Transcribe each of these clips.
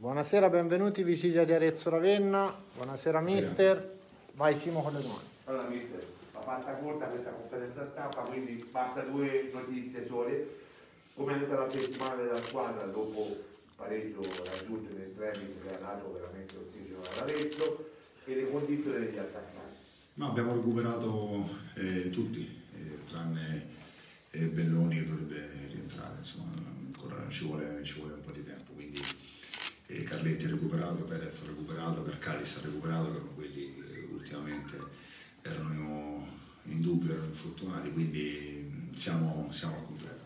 Buonasera, benvenuti Vigilia di Arezzo Ravenna. Buonasera mister. Vai Simo con le domande. Allora mister, la fatta corta questa conferenza stampa, quindi basta due notizie sole. Come è andata la settimana della squadra dopo il pareggio raggiunto in estremis che ha dato veramente ossigeno all'Arezzo e le condizioni degli attaccanti? No, abbiamo recuperato tutti, tranne Belloni che dovrebbe rientrare, insomma ancora ci vuole un po' di tempo, quindi Carletti ha recuperato, Perez ha recuperato, Carcalis ha recuperato, che erano quelli che ultimamente erano in dubbio, erano infortunati, quindi siamo al completo.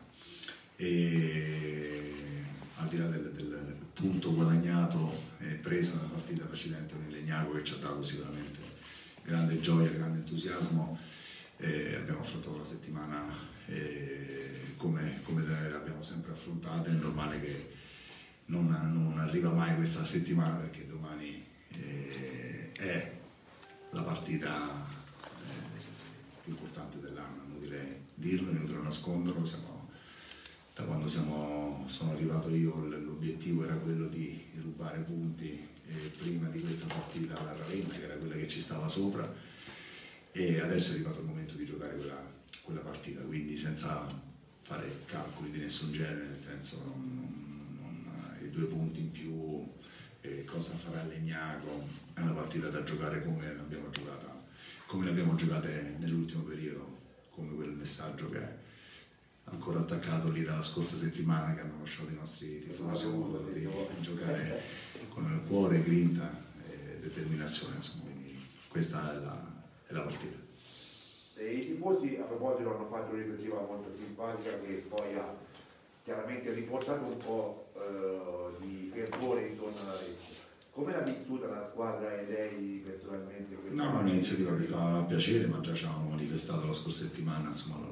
E al di là del punto guadagnato e preso nella partita precedente con il Legnago, che ci ha dato sicuramente grande gioia, grande entusiasmo, abbiamo affrontato la settimana come l'abbiamo sempre affrontata. È normale che non arriva mai questa settimana, perché domani è la partita più importante dell'anno, inutile dirlo, inutile nasconderlo. Da quando sono arrivato io l'obiettivo era quello di rubare punti prima di questa partita alla Ravenna, che era quella che ci stava sopra, e adesso è arrivato il momento di giocare quella partita, quindi senza fare calcoli di nessun genere, nel senso i 2 punti in più, cosa farà Legnago, è una partita da giocare come l'abbiamo giocata nell'ultimo periodo, come quel messaggio che è ancora attaccato lì dalla scorsa settimana, che hanno lasciato i nostri tifosi, di giocare con il cuore, grinta e determinazione, insomma, quindi questa è la partita. I tifosi a proposito hanno fatto un'iniziativa molto simpatica che poi ha chiaramente riportato un po' di fervore intorno all'Arezzo. Come l'ha vissuta la squadra e lei personalmente? No, è un'iniziativa che fa piacere, ma già ci avevamo manifestato la scorsa settimana, insomma,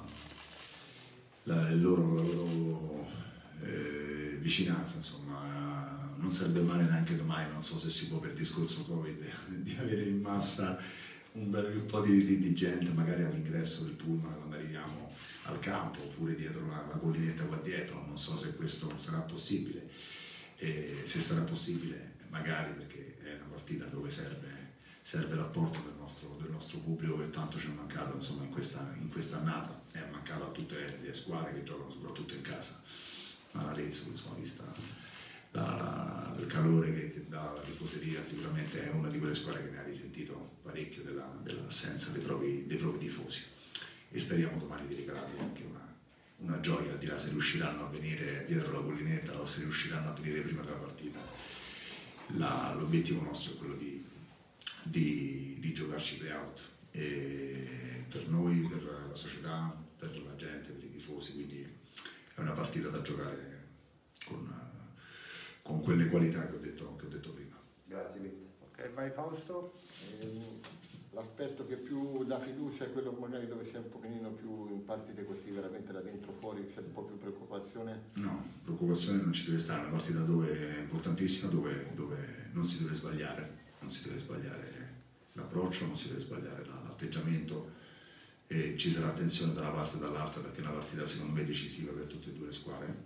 la loro vicinanza, insomma. Non sarebbe male neanche domani, non so se si può per discorso Covid, di avere in massa un po' di gente, magari all'ingresso del pullman quando arriviamo al campo, oppure dietro la collinetta qua dietro. Non so se questo sarà possibile, e se sarà possibile magari, perché è una partita dove serve l'apporto del nostro pubblico, che tanto ci è mancato, insomma, in questa annata. È mancato a tutte le squadre che giocano soprattutto in casa, ma l'Arezzo, insomma, vista il calore che dà la tifoseria, sicuramente è una di quelle squadre che ne ha risentito parecchio dell'assenza dei propri tifosi, e speriamo domani di regalargli anche una gioia, al di là se riusciranno a venire dietro la collinetta o se riusciranno a venire prima della partita. L'obiettivo nostro è quello di giocarci play-out, per noi, per la società, per la gente, per i tifosi, quindi è una partita da giocare con quelle qualità che ho detto prima. Grazie mister. Ok, vai Fausto. L'aspetto che più dà fiducia è quello magari dove c'è un pochino più in partite così veramente da dentro fuori, c'è un po' più preoccupazione? No, preoccupazione non ci deve stare, è una partita dove è importantissima, dove non si deve sbagliare l'approccio, non si deve sbagliare l'atteggiamento, e ci sarà attenzione da una parte e dall'altra, perché è una partita secondo me decisiva per tutte e due le squadre,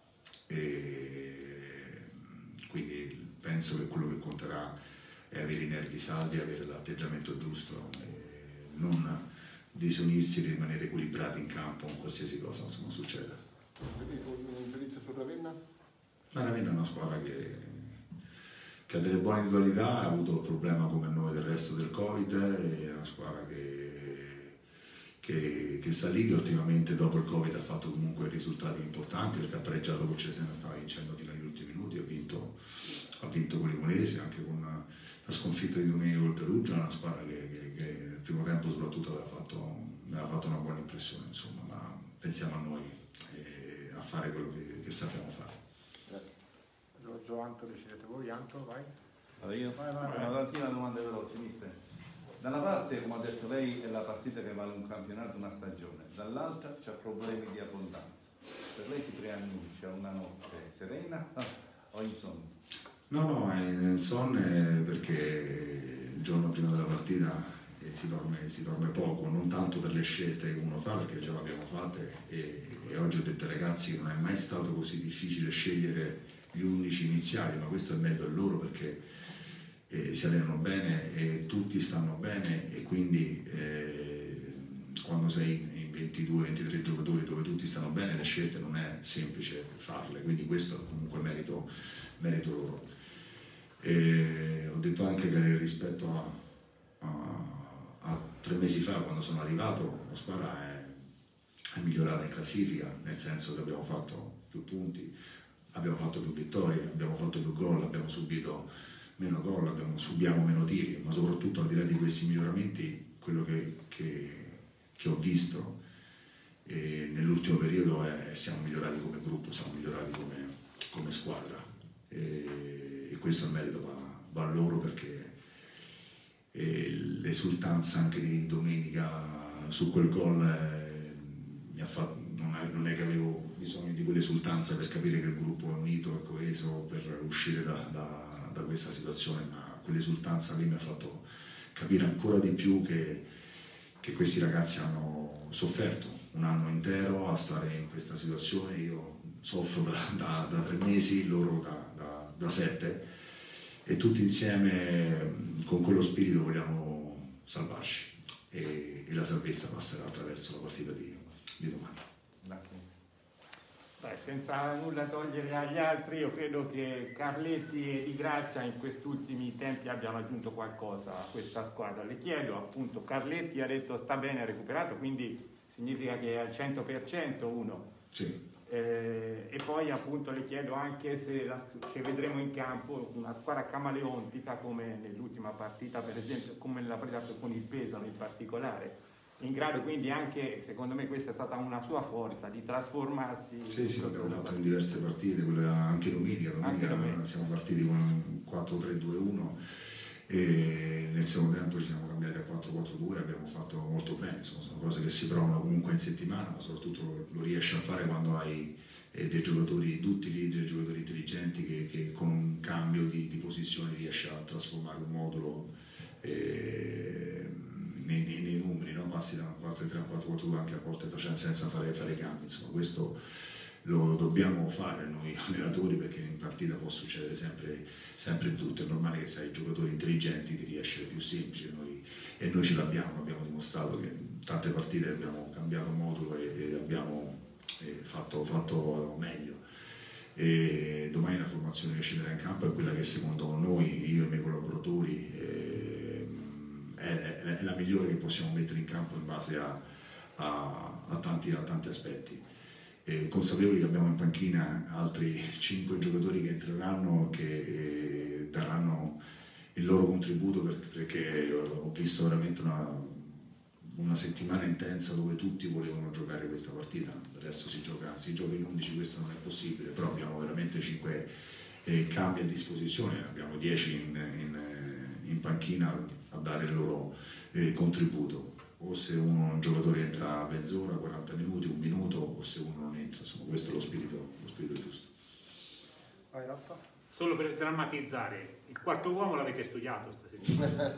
e quindi penso che quello che conterà è avere i nervi saldi, avere l'atteggiamento giusto, non disunirsi, rimanere equilibrati in campo con qualsiasi cosa insomma succeda. Un giudizio su Ravenna? Ma Ravenna è una squadra che ha delle buone individualità, ha avuto il problema come noi del resto del Covid, è una squadra che sta lì, che ultimamente dopo il Covid ha fatto comunque risultati importanti, perché ha pareggiato con Cesena, stava vincendo fino agli ultimi minuti, ha vinto con l'Imonese, anche con la sconfitta di domenica col Perugia. Una squadra che nel primo tempo soprattutto aveva fatto una buona impressione, insomma, ma pensiamo a noi a fare quello che sappiamo fare. Grazie. Giorgio, Anto, decidete voi. Anto, vai. Allora io Vai. una tantina di domande veloci, mister. Da una parte, come ha detto lei, è la partita che vale un campionato, una stagione, dall'altra c'ha problemi di abbondanza. Per lei si preannuncia una notte serena o insonne? No, è insonne, perché il giorno prima della partita si dorme poco, non tanto per le scelte che uno fa, perché già le abbiamo fatte, e oggi ho detto ai ragazzi che non è mai stato così difficile scegliere gli 11 iniziali, ma questo è merito loro perché si allenano bene e tutti stanno bene, e quindi quando sei in 22-23 giocatori dove tutti stanno bene, le scelte non è semplice farle, quindi questo è comunque merito loro. Ho detto anche che rispetto a 3 mesi fa, quando sono arrivato, la squadra è migliorata in classifica, nel senso che abbiamo fatto più punti, abbiamo fatto più vittorie, abbiamo fatto più gol, abbiamo subito meno gol, subiamo meno tiri, ma soprattutto al di là di questi miglioramenti, quello che ho visto nell'ultimo periodo siamo migliorati come gruppo, siamo migliorati come squadra, e questo è il merito va a loro, perché l'esultanza anche di domenica su quel gol mi ha fatto, non è che avevo bisogno di quell'esultanza per capire che il gruppo è unito e coeso per uscire da questa situazione, ma quell'esultanza lì mi ha fatto capire ancora di più che questi ragazzi hanno sofferto un anno intero a stare in questa situazione. Io soffro da 3 mesi, loro da 7, e tutti insieme con quello spirito vogliamo salvarci, e la salvezza passerà attraverso la partita di domani. Grazie. Beh, senza nulla togliere agli altri, io credo che Carletti e Di Grazia in questi ultimi tempi abbiano aggiunto qualcosa a questa squadra. Le chiedo, appunto, Carletti ha detto sta bene, ha recuperato, quindi significa che è al 100% uno. Sì. E poi appunto le chiedo anche se vedremo in campo una squadra camaleontica come nell'ultima partita, per esempio, come nella partita con il Pesaro in particolare, in grado quindi anche, secondo me questa è stata una sua forza, di trasformarsi. Sì, l'abbiamo fatto in diverse partite, anche domenica siamo partiti con un 4-3-2-1 e nel secondo tempo ci siamo cambiati a 4-4-2, abbiamo fatto molto bene, insomma, sono cose che si provano comunque in settimana, ma soprattutto lo riesci a fare quando hai dei giocatori, tutti lì, dei giocatori intelligenti che con un cambio di posizione riesci a trasformare un modulo nei numeri, no? Passi da 4-3 a 4-4-2 anche a volte senza fare cambi, insomma questo lo dobbiamo fare noi allenatori, perché in partita può succedere sempre tutto, è normale che se hai giocatori intelligenti ti riesce più semplice, e noi ce l'abbiamo dimostrato che in tante partite abbiamo cambiato modulo e abbiamo fatto meglio. E domani la formazione che scenderà in campo è quella che secondo noi, io e i miei collaboratori, è la migliore che possiamo mettere in campo in base a tanti aspetti. Consapevoli che abbiamo in panchina altri 5 giocatori che entreranno, che daranno il loro contributo, perché ho visto veramente una settimana intensa dove tutti volevano giocare questa partita. Adesso si gioca in 11, questo non è possibile, però abbiamo veramente 5 cambi a disposizione, abbiamo 10 in panchina a dare il loro contributo, o se un giocatore entra a mezz'ora, 40 minuti, 1 minuto, o se uno non entra, insomma questo è lo spirito giusto. Vai, Raffa. Solo per drammatizzare, il quarto uomo l'avete studiato stasera?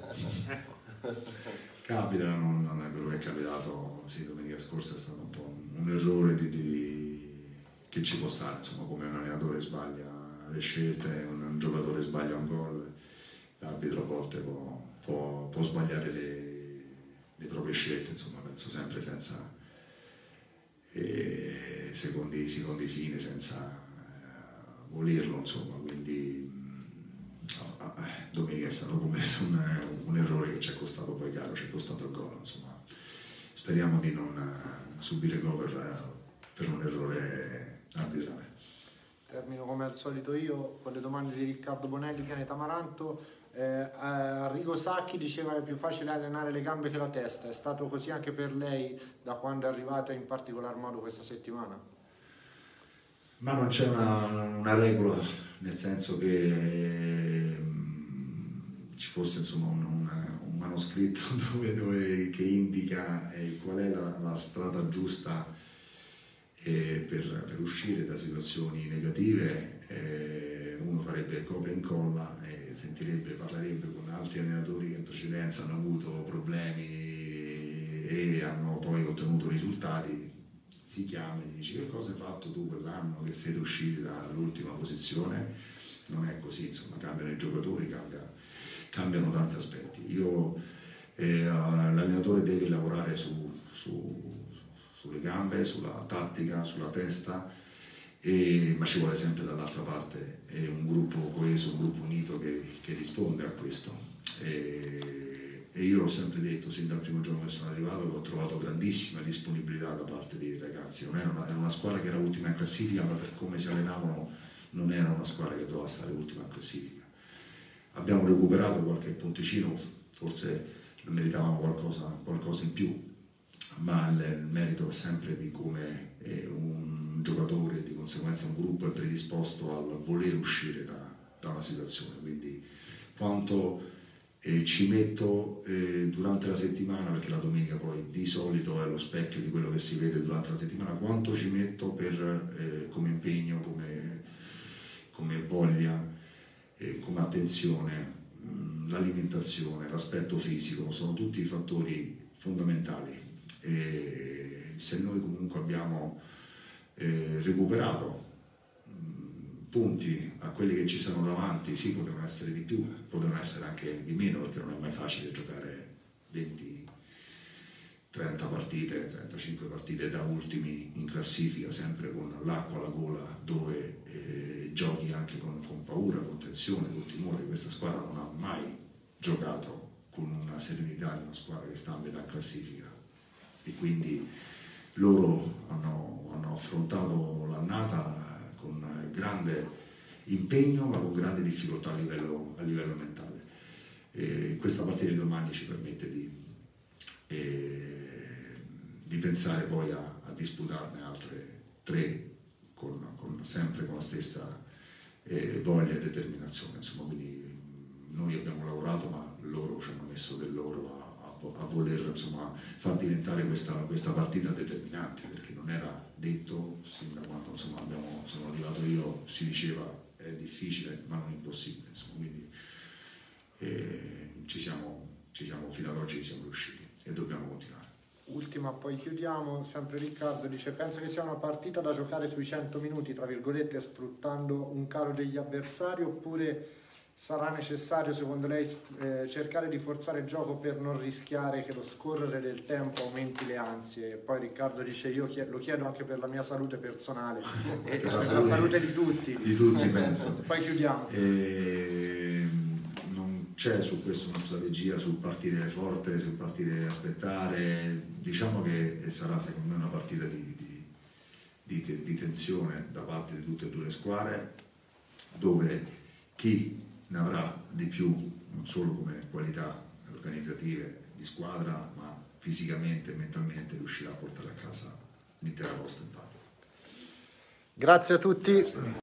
Capita, non è quello che è capitato, sì, domenica scorsa è stato un po' un errore che ci può stare, insomma, come un allenatore sbaglia le scelte, un giocatore sbaglia un gol, l'arbitro a volte può sbagliare le proprie scelte, insomma, penso sempre senza secondi fine, senza volerlo, insomma, quindi domenica è stato commesso un errore che ci è costato poi caro, ci è costato il gol, insomma, speriamo di non subire gol per un errore arbitrale. Termino come al solito io con le domande di Riccardo Bonelli, Pianeta Amaranto. Arrigo Sacchi diceva che è più facile allenare le gambe che la testa, è stato così anche per lei da quando è arrivata, in particolar modo questa settimana? Ma non c'è una regola, nel senso che ci fosse insomma un manoscritto che indica qual è la strada giusta per uscire da situazioni negative. Uno farebbe copia e incolla e parlerebbe con altri allenatori che in precedenza hanno avuto problemi e hanno poi ottenuto risultati. si chiama e gli dici che cosa hai fatto tu quell'anno che siete usciti dall'ultima posizione. Non è così, insomma, cambiano i giocatori, cambiano tanti aspetti. L'allenatore deve lavorare sulle gambe, sulla tattica, sulla testa, ma ci vuole sempre dall'altra parte un gruppo coeso, un gruppo unito che risponde a questo. E io l'ho sempre detto sin dal primo giorno che sono arrivato, che ho trovato grandissima disponibilità da parte dei ragazzi. Non era una squadra che era ultima in classifica, ma per come si allenavano non era una squadra che doveva stare ultima in classifica. Abbiamo recuperato qualche punticino, forse meritavamo qualcosa in più, ma il merito è sempre di come un giocatore, di conseguenza un gruppo è predisposto al voler uscire da una situazione. Quindi quanto ci metto durante la settimana, perché la domenica poi di solito è lo specchio di quello che si vede durante la settimana, quanto ci metto come impegno, come voglia, come attenzione, l'alimentazione, l'aspetto fisico, sono tutti fattori fondamentali. Se noi comunque abbiamo recuperato punti a quelli che ci sono davanti, sì, potevano essere di più, potevano essere anche di meno, perché non è mai facile giocare 20, 30 partite, 35 partite da ultimi in classifica, sempre con l'acqua alla gola, dove giochi anche con paura, con tensione, con timore. Questa squadra non ha mai giocato con una serenità di una squadra che sta a metà classifica, e quindi loro hanno affrontato l'annata con grande impegno, ma con grande difficoltà a livello mentale. Questa partita di domani ci permette di pensare poi a disputarne altre 3 sempre con la stessa voglia e determinazione. Insomma, quindi noi abbiamo lavorato, ma loro ci hanno messo del loro a voler, insomma, far diventare questa partita determinante, perché non era detto sin da quando, insomma, sono arrivato io, si diceva è difficile ma non impossibile, insomma, quindi fino ad oggi ci siamo riusciti e dobbiamo continuare. Ultima, poi chiudiamo. Sempre Riccardo dice: penso che sia una partita da giocare sui 100 minuti, tra virgolette, sfruttando un calo degli avversari, oppure sarà necessario secondo lei cercare di forzare il gioco per non rischiare che lo scorrere del tempo aumenti le ansie? Poi Riccardo dice: io lo chiedo anche per la mia salute personale e per la salute di tutti. Di tutti, penso. Poi chiudiamo. Non c'è su questo una strategia sul partire forte, sul partire aspettare. Diciamo che sarà secondo me una partita di tensione da parte di tutte e 2 le squadre, dove chi ne avrà di più, non solo come qualità organizzative di squadra, ma fisicamente e mentalmente riuscirà a portare a casa l'intera posta in palio. Grazie a tutti.